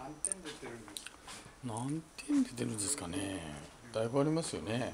何点出てるんですか？ 何点出てるんですかね。だいぶありますよね。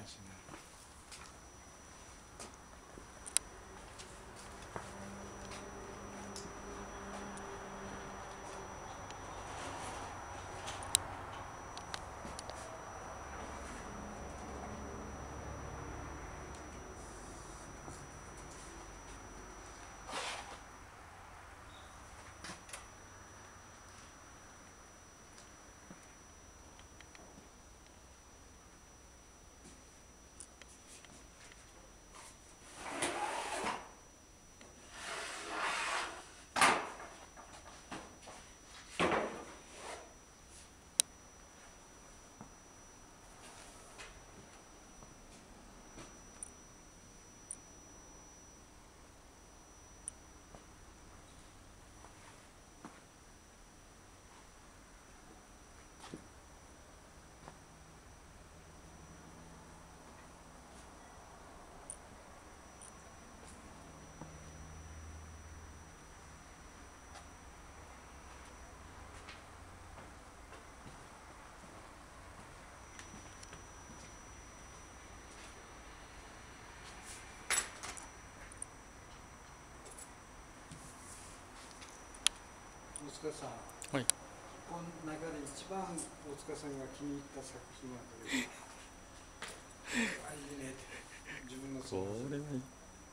大塚さん、 はい。 この中で一番大塚さんが気に入った作品はどれですか？あ、いいねって、自分のこ想像で。 れはいい。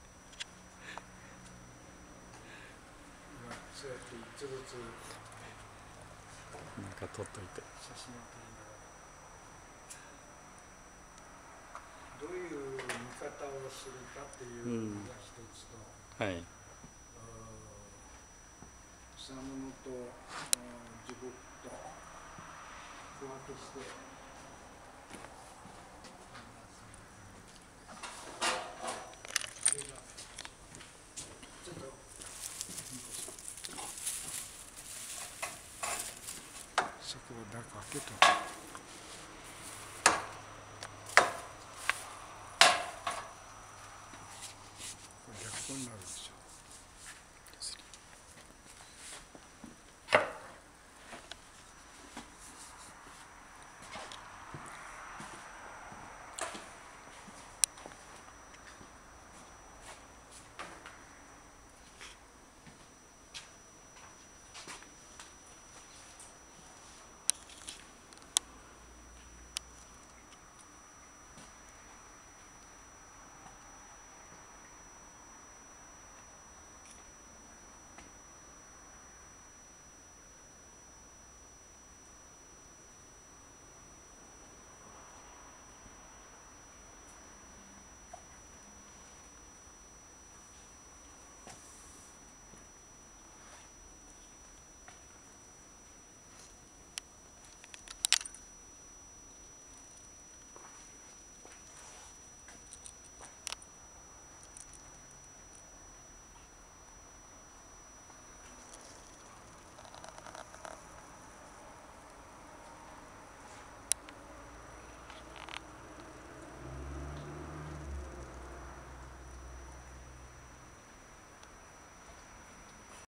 今、そうやって一つずつなんか撮っといて。 写真を撮りながら、どういう見方をするかっていうのが一つと、 はい。 草物と樹木と区分けして、それがちょっとそこを中開けと。